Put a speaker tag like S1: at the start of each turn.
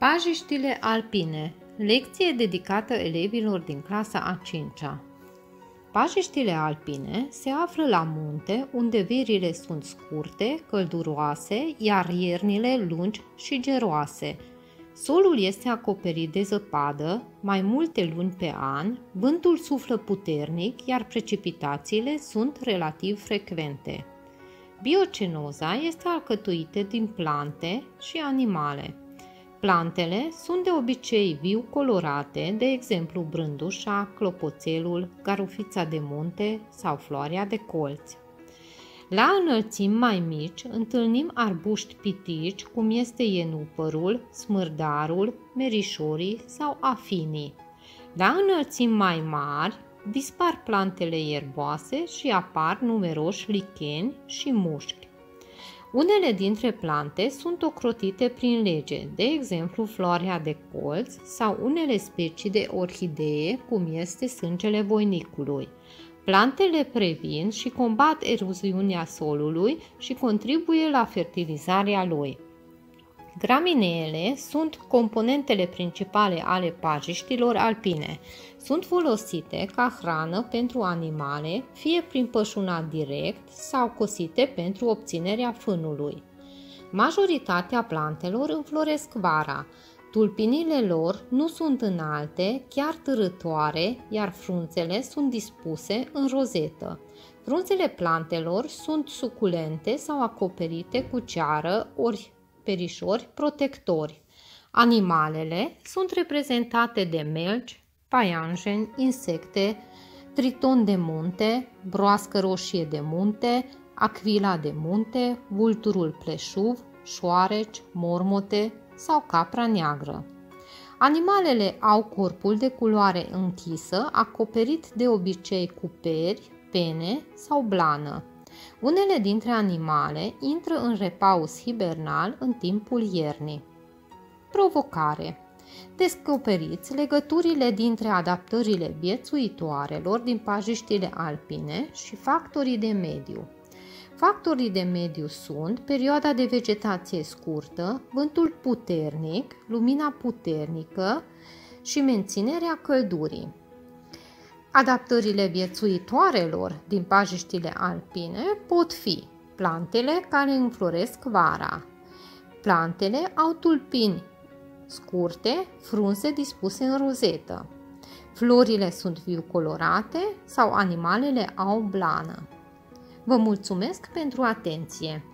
S1: Pajiștile alpine. Lecție dedicată elevilor din clasa a 5-a. Pajiștile alpine se află la munte, unde verile sunt scurte, călduroase, iar iernile lungi și geroase. Solul este acoperit de zăpadă mai multe luni pe an, vântul suflă puternic, iar precipitațiile sunt relativ frecvente. Biocenoza este alcătuită din plante și animale. Plantele sunt de obicei viu colorate, de exemplu brândușa, clopoțelul, garufița de munte sau floarea de colț. La înălțimi mai mici întâlnim arbuști pitici, cum este ienupărul, smârdarul, merișorii sau afinii. La înălțimi mai mari dispar plantele ierboase și apar numeroși licheni și mușchi. Unele dintre plante sunt ocrotite prin lege, de exemplu floarea de colț sau unele specii de orhidee, cum este sângele voinicului. Plantele previn și combat eroziunea solului și contribuie la fertilizarea lui. Gramineele sunt componentele principale ale pajiștilor alpine. Sunt folosite ca hrană pentru animale, fie prin pășunat direct sau cosite pentru obținerea fânului. Majoritatea plantelor înfloresc vara. Tulpinile lor nu sunt înalte, chiar târătoare, iar frunzele sunt dispuse în rozetă. Frunzele plantelor sunt suculente sau acoperite cu ceară ori perișori protectori. Animalele sunt reprezentate de melci, paianjeni, insecte, triton de munte, broască roșie de munte, acvila de munte, vulturul pleșuv, șoareci, mormote sau capra neagră. Animalele au corpul de culoare închisă, acoperit de obicei cu peri, pene sau blană. Unele dintre animale intră în repaus hibernal în timpul iernii. Provocare. Descoperiți legăturile dintre adaptările viețuitoarelor din pajiștile alpine și factorii de mediu. Factorii de mediu sunt perioada de vegetație scurtă, vântul puternic, lumina puternică și menținerea căldurii. Adaptările viețuitoarelor din pajiștile alpine pot fi plantele care înfloresc vara. Plantele au tulpini scurte, frunze dispuse în rozetă. Florile sunt viu colorate sau animalele au blană. Vă mulțumesc pentru atenție!